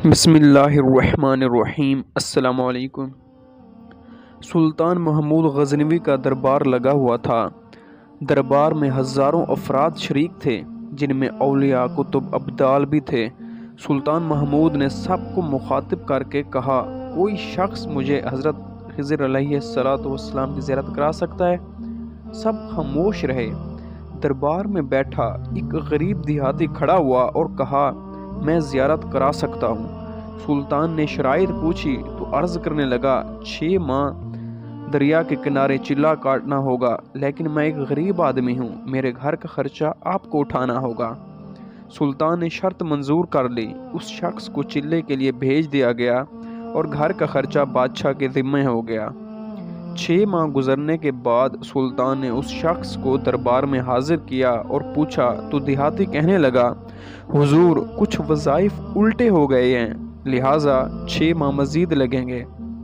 بسم اللہ الرحمن الرحیم۔ السلام علیکم۔ سلطان محمود غزنوی کا دربار لگا ہوا تھا۔ دربار میں ہزاروں افراد شریک تھے، جن میں اولیاء، کتب، ابدال بھی تھے۔ سلطان محمود نے سب کو مخاطب کر کے کہا، کوئی شخص مجھے حضرت خضر علیہ السلام کی زیارت کرا سکتا ہے؟ سب خاموش رہے۔ دربار میں بیٹھا ایک غریب دیہاتی کھڑا ہوا اور کہا، میں زیارت کرا سکتا ہوں۔ سلطان نے شرائط پوچھی تو عرض کرنے لگا، 6 ماہ دریا کے کنارے چلہ کاٹنا ہوگا، لیکن میں ایک غریب آدمی ہوں، میرے گھر کا خرچہ آپ کو اٹھانا ہوگا۔ سلطان نے شرط منظور کر لی۔ اس شخص کو چلے کے لیے بھیج دیا گیا اور گھر کا خرچہ بادشاہ کے ذمہ ہو گیا۔ 6 ماہ گزرنے کے بعد سلطان نے اس شخص کو دربار میں حاضر کیا اور پوچھا تو دیہاتی کہنے لگا، حضور، کچھ وظائف الٹے ہو گئے ہیں، لہٰذا 6 ماہ مزید لگیں گے۔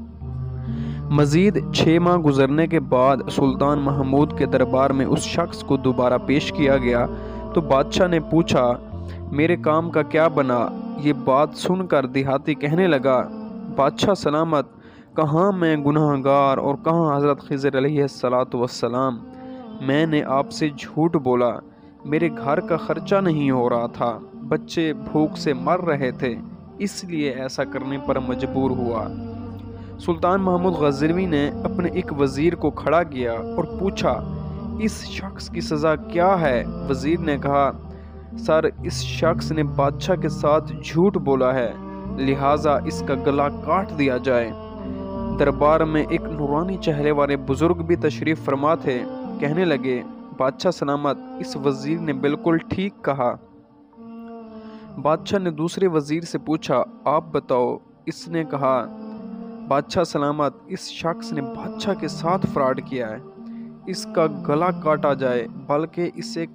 مزید 6 ماہ گزرنے کے بعد سلطان محمود کے دربار میں اس شخص کو دوبارہ پیش کیا گیا تو بادشاہ نے پوچھا، میرے کام کا کیا بنا؟ یہ بات سن کر دیہاتی کہنے لگا، بادشاہ سلامت، کہاں میں گناہ گار اور کہاں حضرت خضر علیہ السلام۔ میں نے آپ سے جھوٹ بولا، میرے گھر کا خرچہ نہیں ہو رہا تھا، بچے بھوک سے مر رہے تھے، اس لیے ایسا کرنے پر مجبور ہوا۔ سلطان محمود غزنوی نے اپنے ایک وزیر کو کھڑا کیا اور پوچھا، اس شخص کی سزا کیا ہے؟ وزیر نے کہا، سر، اس شخص نے بادشاہ کے ساتھ جھوٹ بولا ہے، لہٰذا اس کا گلا کاٹ دیا جائے۔ دربار میں ایک نورانی چہرے والے بزرگ بھی تشریف فرما تھے، کہنے لگے، بادشاہ سلامت، اس وزیر نے بالکل ٹھیک کہا۔ بادشاہ نے دوسرے وزیر سے پوچھا، آپ بتاؤ۔ اس نے کہا، بادشاہ سلامت، اس شخص نے بادشاہ کے ساتھ فراڈ کیا ہے، اس کا گلا کاٹا جائے، بلکہ اسے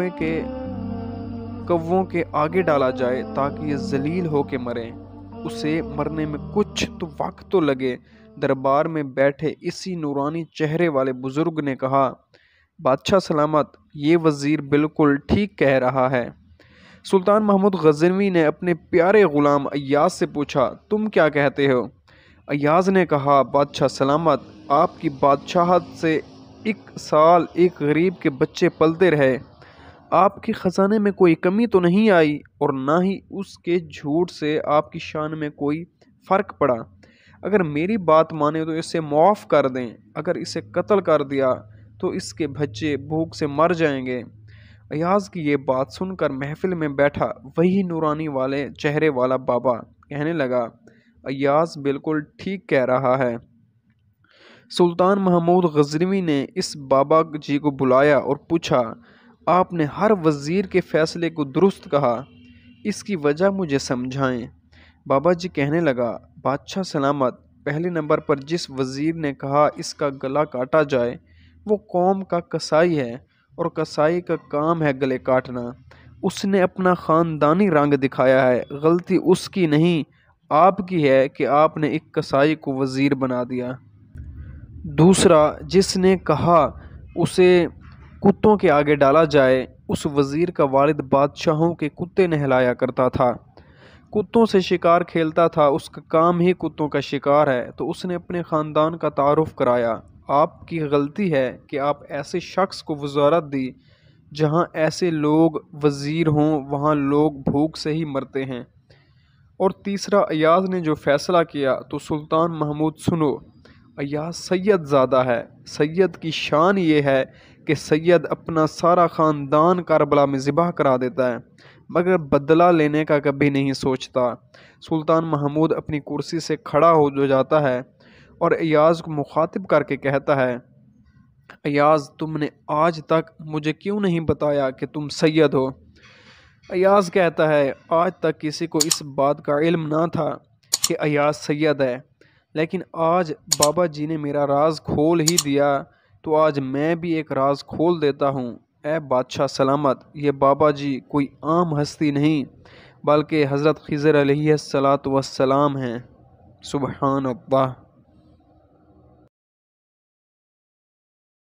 کووں کے آگے ڈالا جائے تاکہ یہ ذلیل ہو کے مرے، اسے مرنے میں کچھ تو وقت تو لگے۔ دربار میں بیٹھے اسی نورانی چہرے والے بزرگ نے کہا، بادشاہ سلامت، یہ وزیر بالکل ٹھیک کہہ رہا ہے۔ سلطان محمود غزنوی نے اپنے پیارے غلام ایاز سے پوچھا، تم کیا کہتے ہو؟ ایاز نے کہا، بادشاہ سلامت، آپ کی بادشاہت سے 1 سال ایک غریب کے بچے پلتے رہے، آپ کے خزانے میں کوئی کمی تو نہیں آئی، اور نہ ہی اس کے جھوٹ سے آپ کی شان میں کوئی فرق پڑا۔ اگر میری بات مانے تو اسے معاف کر دیں، اگر اسے قتل کر دیا تو اس کے بچے بھوک سے مر جائیں گے۔ ایاز کی یہ بات سن کر محفل میں بیٹھا وہی نورانی والے چہرے والا بابا کہنے لگا، ایاز بالکل ٹھیک کہہ رہا ہے۔ سلطان محمود غزنوی نے اس بابا جی کو بلایا اور پوچھا، آپ نے ہر وزیر کے فیصلے کو درست کہا، اس کی وجہ مجھے سمجھائیں۔ بابا جی کہنے لگا، بادشاہ سلامت، پہلے نمبر پر جس وزیر نے کہا اس کا گلا کاٹا جائے وہ قوم کا قصائی ہے، اور قصائی کا کام ہے گلے کاٹنا۔ اس نے اپنا خاندانی رنگ دکھایا ہے، غلطی اس کی نہیں، آپ کی ہے کہ آپ نے ایک قصائی کو وزیر بنا دیا۔ دوسرا، جس نے کہا اسے کتوں کے آگے ڈالا جائے، اس وزیر کا والد بادشاہوں کے کتے نہلایا کرتا تھا، کتوں سے شکار کھیلتا تھا، اس کا کام ہی کتوں کا شکار ہے، تو اس نے اپنے خاندان کا تعارف کرایا۔ آپ کی غلطی ہے کہ آپ ایسے شخص کو وزارت دی، جہاں ایسے لوگ وزیر ہوں وہاں لوگ بھوک سے ہی مرتے ہیں۔ اور تیسرا، ایاز نے جو فیصلہ کیا تو سلطان محمود سنو، ایاز سید زادہ ہے، سید کی شان یہ ہے کہ سید اپنا سارا خاندان کربلا میں ذبح کرا دیتا ہے، مگر بدلہ لینے کا کبھی نہیں سوچتا۔ سلطان محمود اپنی کرسی سے کھڑا ہو جاتا ہے اور ایاز کو مخاطب کر کے کہتا ہے، ایاز، تم نے آج تک مجھے کیوں نہیں بتایا کہ تم سید ہو؟ ایاز کہتا ہے، آج تک کسی کو اس بات کا علم نہ تھا کہ ایاز سید ہے، لیکن آج بابا جی نے میرا راز کھول ہی دیا، تو آج میں بھی ایک راز کھول دیتا ہوں۔ اے بادشاہ سلامت، یہ بابا جی کوئی عام ہستی نہیں بلکہ حضرت خضر علیہ السلام ہیں۔ سبحان اللہ۔